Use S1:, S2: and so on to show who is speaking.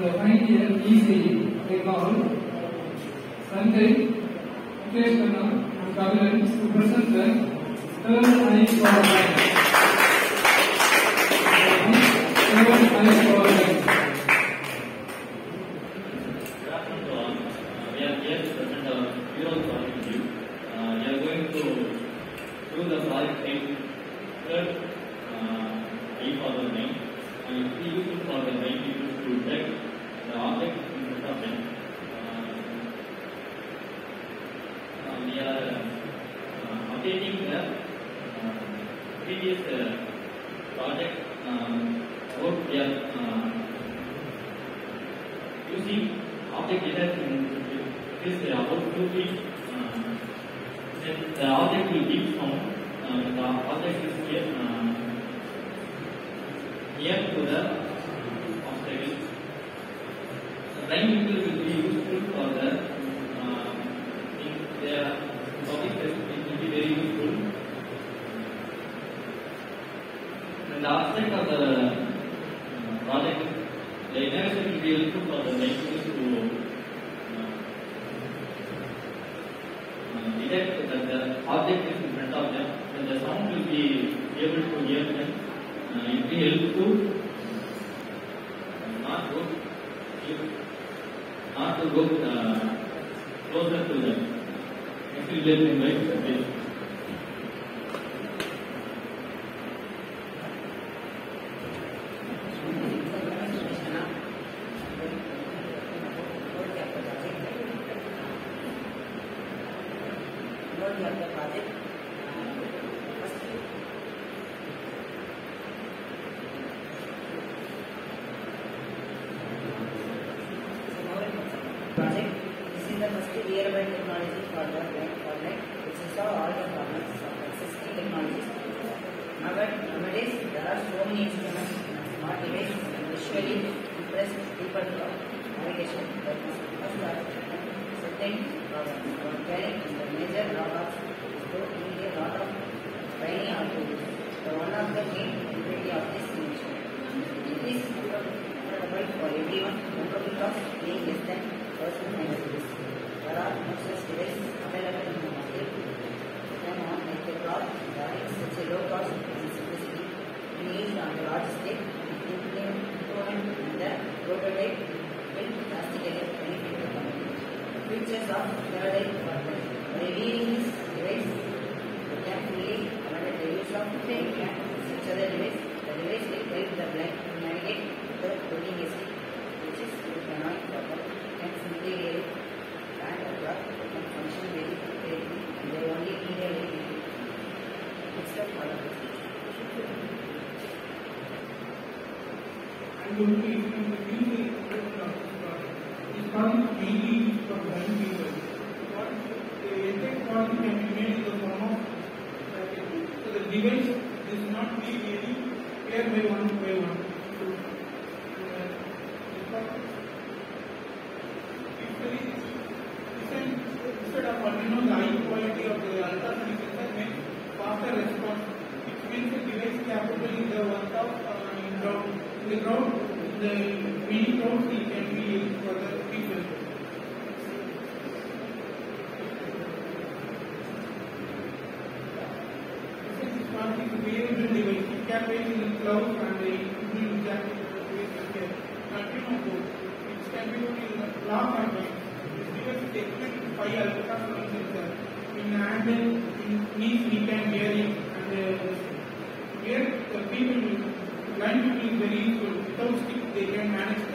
S1: the final year ECE, they call Sanjay Mukesh and Kavilan to present the third eye power line. Third eye power line.
S2: We are here to present our Bureau project review. We are going to do the project in third eye power line. It is useful for the blind people to detect the object in front of them. We are updating the previous project. We are using object detection. This is about 2 feet. Then the object will be found. The object is here to the obstacle. The blind people will be useful for the in their public test. It will be very useful. And the aspect of the project, the innovation will be useful for the blind people to detect that the object is in front of them, and the sound will be able to hear them. It will help to not to look closer to them. It will let them like this.
S3: Project. This is the first wearable technology for the blind format, which is all the problems of existing technologies. Nowadays, there are so many instruments and smart devices and visually impress people for navigation that must have certain problems. Our carrying the major drawbacks is to need a lot of training or tools. One of the main utility of this invention. It is affordable for everyone, because being less than personal necessities. There are no such devices available in the market. You can make a clock that is such a low cost and simplicity. When used on a large scale, improvement in the prototype will drastically benefit the company. Features of third eye format. By reading this device, you can fully avoid the use of pen and such other device. The device will help the blind to navigate without holding a stick, which is cannot proper. Can simply read it and the clock can function very quickly, and they only need a little extra follow.
S1: I'm going to explain the mainly important of this project. This project mainly is for blind people. The entire project can be made in the form of so the device is not be really clear by one by one. Instead of the high quality of the ultrasonic sensor makes faster response, which means the device capable in the work of ground. In the ground, the many grounds it can be used for the people. This is one is a wearable device. It can be in the cloud and it will be exactly continue both. It can be used in the long and wide. This device is 5 ultrasonic sensor. In hand, in knees, we can hear it, and here the people, blind people is very useful. Without stick, they can manage